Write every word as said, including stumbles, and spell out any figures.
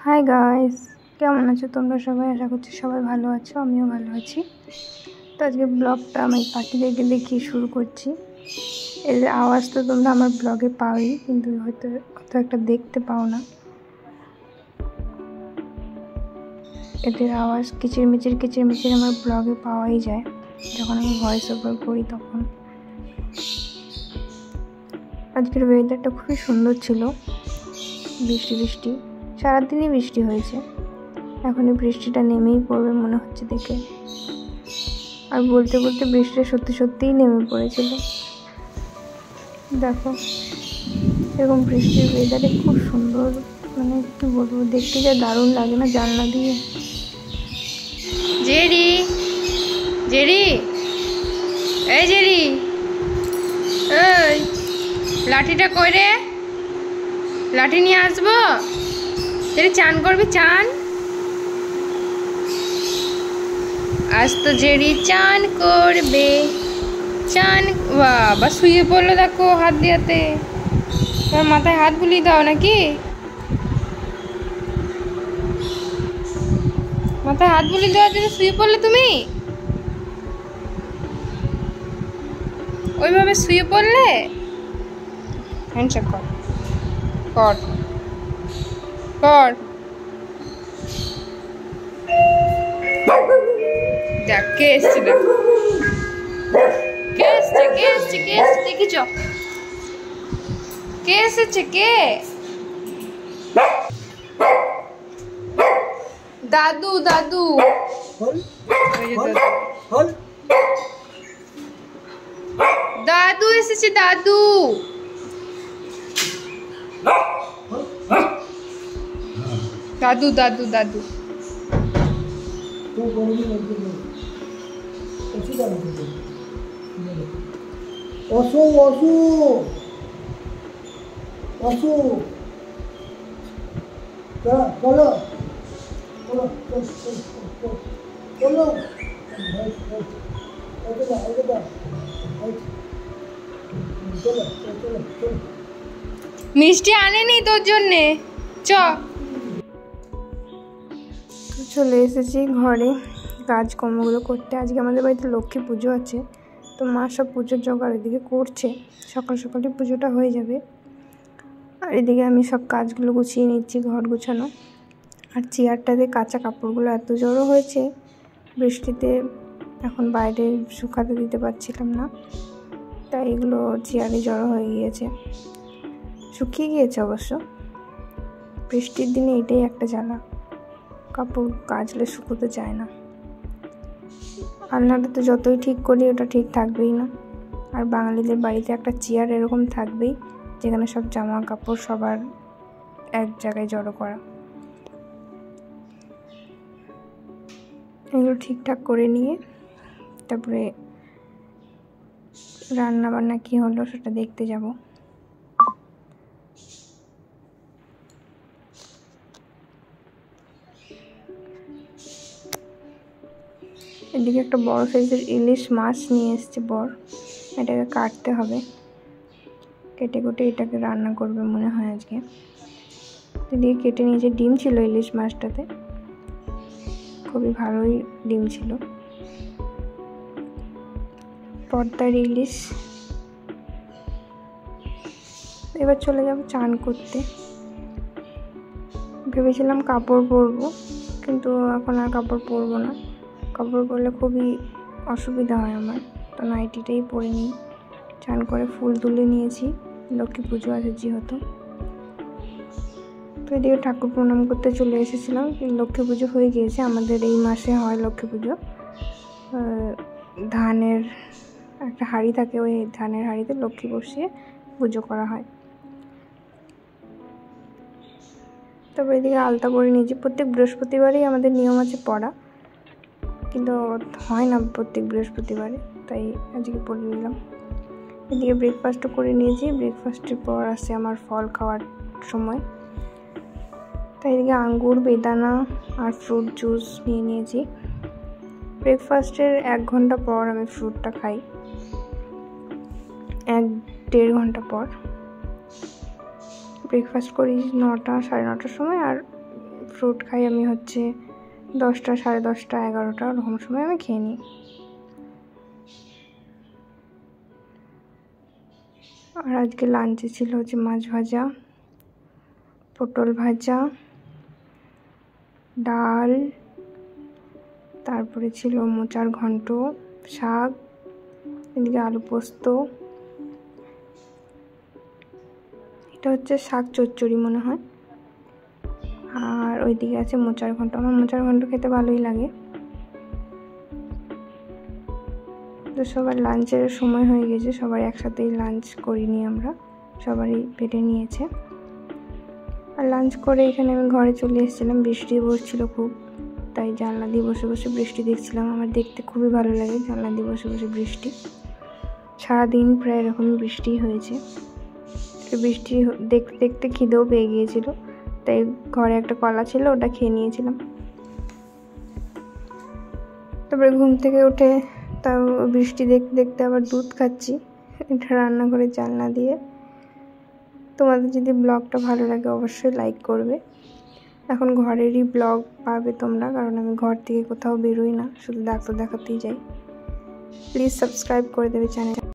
Hi guys, কেমন আছো তোমরা সবাই? আশা করছি সবাই ভালো আছো, আমিও ভালো আছি। তো আজকে ব্লগটা আমি পাখিদেরকে দেখিয়ে শুরু করছি। এর আওয়াজ তো তোমরা আমার ব্লগে পাওই, কিন্তু হয়তো অত একটা দেখতে পাও না। এদের আওয়াজ কিচিরমিচির কিচিরমিচির আমার ব্লগে পাওয়াই যায় যখন আমি ভয়েস ওভার করি তখন। আজকের ওয়েদারটা খুবই সুন্দর ছিল, বৃষ্টি বৃষ্টি সারাদিনই বৃষ্টি হয়েছে। এখনই বৃষ্টিটা নেমেই পড়বে মনে হচ্ছে দেখে। আর বলতে বলতে বৃষ্টিটা সত্যি সত্যিই নেমে পড়েছিল। দেখো, এরকম বৃষ্টির ওয়েদারে খুব সুন্দর, মানে কি বলবো, দেখতে যা দারুণ লাগে না জানলা দিয়ে। জেরি জেরি এই জেরি, এই লাঠিটা কই রে? লাঠি নিয়ে আসবো? জেরি চান করবি? চান আজ তো জেরি চান করবে। চান বাবা শুয়ে পড়লো, দেখো হাত দিয়াতে। তোমার মাথায় হাত বুলিয়ে দাও নাকি? মাথায় হাত বুলিয়ে দেওয়ার জন্য শুয়ে পড়লে তুমি? ওইভাবে শুয়ে পড়লে? হ্যান্ডশেক কর কর কর। দেখ কে এসছে, দেখ কে এসছে কে এসছে কে এসছে দেখেছ? কে এসেছে? কে? দাদু দাদু দাদু এসেছে, দাদু। দাদু দাদু দাদু অসু অসু অসু চলো চলো চলো মিষ্টি আনেনি তোর জন্যে? চ চলে এসেছি ঘরে কাজকর্মগুলো করতে। আজকে আমাদের বাড়িতে লক্ষ্মী পুজো আছে, তো মা সব পুজোর জোগাড় এদিকে করছে। সকাল সকালে পুজোটা হয়ে যাবে। আর এদিকে আমি সব কাজগুলো গুছিয়ে নিচ্ছি, ঘর গুছানো। আর চেয়ারটাতে কাঁচা কাপড়গুলো এত জড়ো হয়েছে বৃষ্টিতে, এখন বাইরে শুকাতে দিতে পারছিলাম না, তাই এগুলো চেয়ারে জড়ো হয়ে গিয়েছে। শুকিয়ে গিয়েছে অবশ্য, বৃষ্টির দিনে এটাই একটা জ্বালা, কাপড় কাচলে শুকোতে চায় না। আলনাটা তো যতই ঠিক করি ওটা ঠিক থাকবেই না। আর বাঙালিদের বাড়িতে একটা চেয়ার এরকম থাকবেই, যেখানে সব জামা কাপড় সবার এক জায়গায় জড়ো করা। এগুলো ঠিকঠাক করে নিয়ে তারপরে রান্না বান্না কী হলো সেটা দেখতে যাব। এদিকে একটা বড় সাইজের ইলিশ মাছ নিয়ে এসছে বর, এটাকে কাটতে হবে। কেটে কুটে এটাকে রান্না করবে মনে হয় আজকে। এদিকে কেটে নিয়েছে, ডিম ছিল ইলিশ মাছটাতে, খুবই ভালোই ডিম ছিল। পদ্মার ইলিশ। এবার চলে যাব চান করতে। ভেবেছিলাম কাপড় পরবো, কিন্তু এখন আর কাপড় পরবো না। কাপড় পরলে খুবই অসুবিধা হয় আমার, তো নাইটিটাই পরে নিই। চান করে ফুল তুলে নিয়েছি, লক্ষ্মী পুজো আছে যেহেতু। তো এদিকে ঠাকুর প্রণাম করতে চলে এসেছিলাম। লক্ষ্মী পুজো হয়ে গিয়েছে, আমাদের এই মাসে হয় লক্ষ্মী পুজো। ধানের একটা হাঁড়ি থাকে, ওই ধানের হাঁড়িতে লক্ষ্মী বসিয়ে পুজো করা হয়। তারপর এদিকে আলতা পরে নিয়েছি। প্রত্যেক বৃহস্পতিবারই আমাদের নিয়ম আছে পড়া, কিন্তু হয় না প্রত্যেক বৃহস্পতিবারে, তাই আজকে পরে নিলাম। এদিকে ব্রেকফাস্টও করে নিয়েছি। ব্রেকফাস্টের পর আসে আমার ফল খাওয়ার সময়, তাই এদিকে আঙ্গুর, বেদানা আর ফ্রুট জুস নিয়ে নিয়েছি। ব্রেকফাস্টের এক ঘন্টা পর আমি ফ্রুটটা খাই, এক দেড় ঘন্টা পর। ব্রেকফাস্ট করি নটা সাড়ে নটার সময়, আর ফ্রুট খাই আমি হচ্ছে দশটা সাড়ে দশটা এগারোটা ওরকম সময় আমি খেয়ে নিই। আর আজকে লাঞ্চে ছিল হচ্ছে মাছ ভাজা, পটল ভাজা, ডাল, তারপরে ছিল মোচার ঘন্ট, শাক, এদিকে আলু পোস্ত, এটা হচ্ছে শাক চচ্চড়ি মনে হয়, আর ওইদিকে আছে মোচার ঘন্ট। আমার মোচার ঘন্ট খেতে ভালোই লাগে। তো সবার লাঞ্চের সময় হয়ে গেছে, সবাই একসাথেই লাঞ্চ করিনি আমরা, সবারই পেটে নিয়েছে। আর লাঞ্চ করে এখানে আমি ঘরে চলে এসেছিলাম, বৃষ্টি পড়ছিল খুব, তাই জানলা দিয়ে বসে বসে বৃষ্টি দেখছিলাম। আমার দেখতে খুবই ভালো লাগে জানলা দিয়ে বসে বসে বৃষ্টি। সারাদিন প্রায় এরকমই বৃষ্টি হয়েছে। বৃষ্টি দেখতে দেখতে খিদেও পেয়ে গিয়েছিল, তাই ঘরে একটা কলা ছিল ওটা খেয়ে নিয়েছিলাম। তারপরে ঘুম থেকে উঠে তাও বৃষ্টি দেখতে দেখতে আবার দুধ খাচ্ছি, এটা রান্না করে জানলা দিয়ে। তোমাদের যদি ব্লগটা ভালো লাগে অবশ্যই লাইক করবে। এখন ঘরেরই ব্লগ পাবে তোমরা, কারণ আমি ঘর থেকে কোথাও বেরোই না, শুধু ডাক্তার দেখাতেই যাই। প্লিজ সাবস্ক্রাইব করে দেবে চ্যানেল।